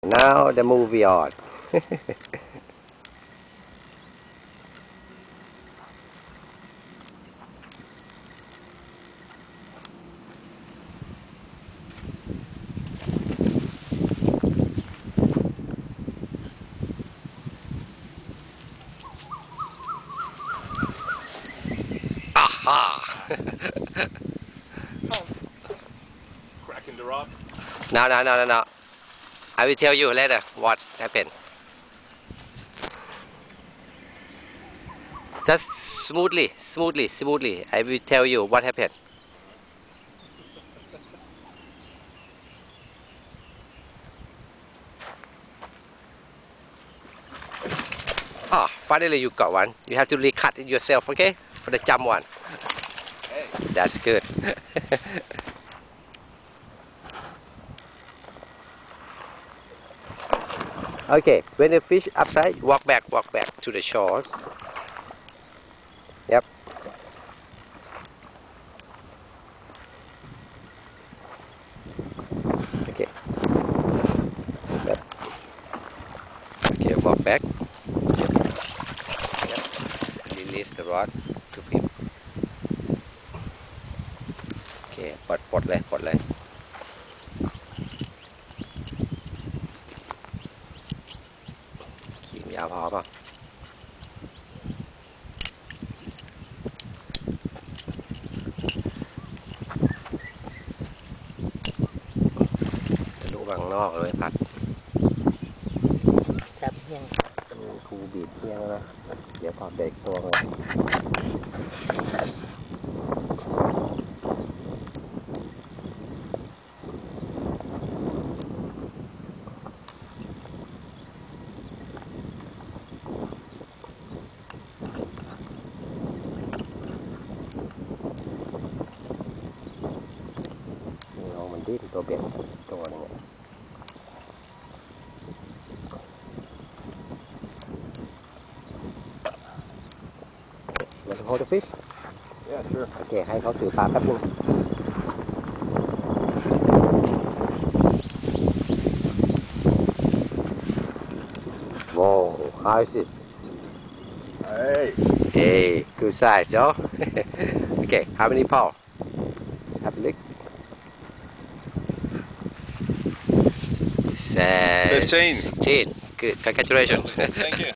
now the movie on. Aha! Cracking the rod. No. I will tell you later what happened. Just smoothly. I will tell you what happened. Ah, finally you got one. You have to recut it yourself, okay? For the jump one. Hey. That's good. Okay, when the fish upside, walk back to the shores. Yep. Okay. Yep. Okay, walk back. Yep. Release the rod to him. Okay, ปลดเลยขีมยาวพอป่ะจะรู้บางนอกเลยพัดจับเพียงครูบีบเพียงนะเดี๋ยวพอเบรกตัวเลยลองมันดิ้นตัวเบ็ดตัวนึงมันจะ hold the fish Yeah, sure. โอเคให้เขาถือปลาแป๊บนึง Whoa, how is this? Hey. Hey, good size, Joe. Okay, how many pounds? Have a look. 15. 16. Good, congratulations. Thank you.